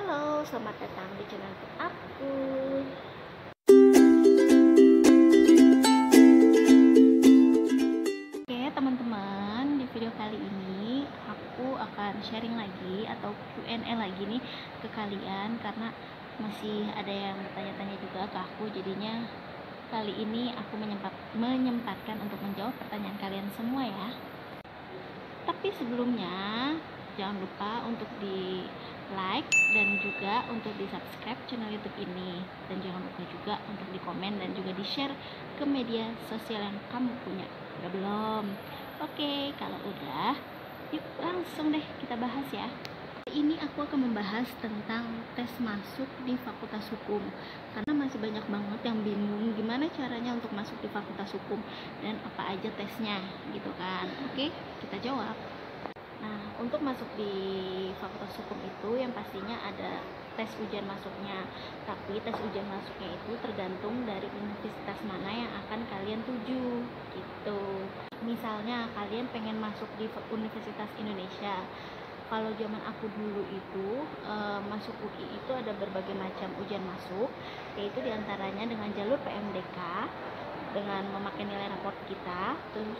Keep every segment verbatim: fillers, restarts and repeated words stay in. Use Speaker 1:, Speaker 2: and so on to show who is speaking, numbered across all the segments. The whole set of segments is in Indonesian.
Speaker 1: Halo, selamat datang di channel aku. Oke teman-teman, di video kali ini aku akan sharing lagi atau Q and A lagi nih ke kalian, karena masih ada yang bertanya-tanya juga ke aku. Jadinya kali ini aku menyempat, menyempatkan untuk menjawab pertanyaan kalian semua ya. Tapi sebelumnya jangan lupa untuk di like dan juga untuk di subscribe channel YouTube ini, dan jangan lupa juga untuk di komen dan juga di share ke media sosial yang kamu punya. Udah belum? Oke, kalau udah, yuk langsung deh kita bahas ya. Ini aku akan membahas tentang tes masuk di Fakultas Hukum, karena masih banyak banget yang bingung gimana caranya untuk masuk di Fakultas Hukum dan apa aja tesnya gitu kan. Oke, kita jawab. Nah, untuk masuk di Fakultas Hukum itu yang pastinya ada tes ujian masuknya. Tapi tes ujian masuknya itu tergantung dari universitas mana yang akan kalian tuju gitu. Misalnya kalian pengen masuk di Universitas Indonesia. Kalau zaman aku dulu itu e, masuk U I itu ada berbagai macam ujian masuk, yaitu diantaranya dengan jalur P M D K dengan memakai nilai raport kita, terus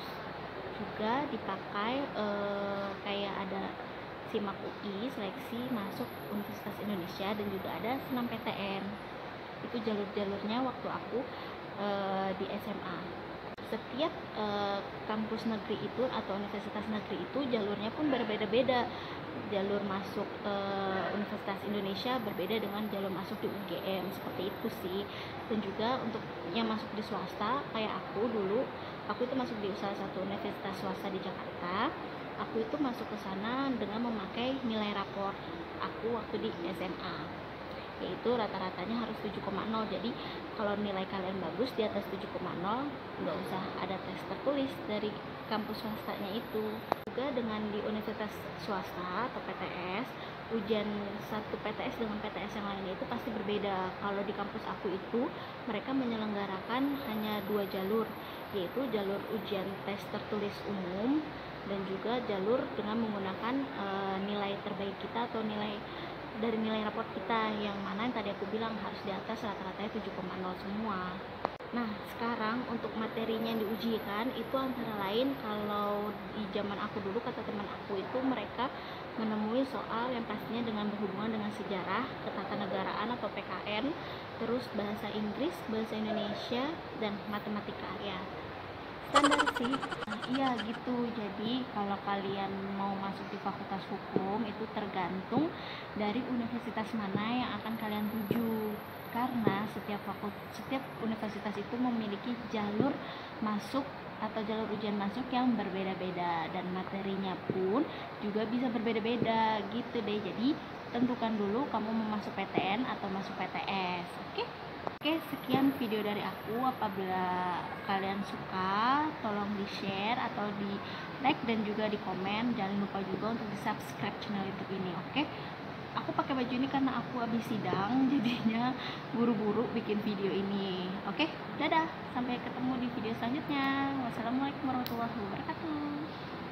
Speaker 1: juga dipakai e, kayak ada SIMAK U I, seleksi masuk Universitas Indonesia, dan juga ada senam P T N. Itu jalur-jalurnya waktu aku e, di S M A. Setiap e, kampus negeri itu atau universitas negeri itu jalurnya pun berbeda-beda. Jalur masuk e, Universitas Indonesia berbeda dengan jalur masuk di U G M, seperti itu sih. Dan juga untuk yang masuk di swasta kayak aku dulu, aku itu masuk di salah satu universitas swasta di Jakarta. Aku itu masuk ke sana dengan memakai nilai rapor aku waktu di S M A, yaitu rata-ratanya harus tujuh koma nol. Jadi kalau nilai kalian bagus di atas tujuh koma nol, nggak usah ada tes tertulis dari kampus swastanya itu. Juga dengan di universitas swasta atau P T S, ujian satu P T S dengan P T S yang lainnya itu pasti berbeda. Kalau di kampus aku itu mereka menyelenggarakan hanya dua jalur, yaitu jalur ujian tes tertulis umum dan juga jalur dengan menggunakan e, nilai terbaik kita atau nilai dari nilai raport kita, yang mana yang tadi aku bilang harus di atas rata-ratanya tujuh koma nol semua. Nah, sekarang untuk materinya yang diujikan itu antara lain, kalau di zaman aku dulu kata teman aku itu mereka menemui soal yang pastinya dengan berhubungan dengan sejarah, ketatanegaraan atau P K N, terus bahasa Inggris, bahasa Indonesia, dan matematika ya. Standar sih. Nah, iya gitu. Jadi kalau kalian mau masuk di Fakultas Hukum itu tergantung dari universitas mana yang akan kalian tuju, karena setiap fakultas, setiap universitas itu memiliki jalur masuk atau jalur ujian masuk yang berbeda-beda, dan materinya pun juga bisa berbeda-beda gitu deh. Jadi tentukan dulu kamu mau masuk P T N atau masuk P T S. Oke? Oke, sekian video dari aku. Apabila kalian suka, tolong di share atau di like dan juga di komen. Jangan lupa juga untuk di subscribe channel YouTube ini. Oke, aku pakai baju ini karena aku habis sidang, jadinya buru-buru bikin video ini. Oke, dadah, sampai ketemu di video selanjutnya. Wassalamualaikum warahmatullahi wabarakatuh.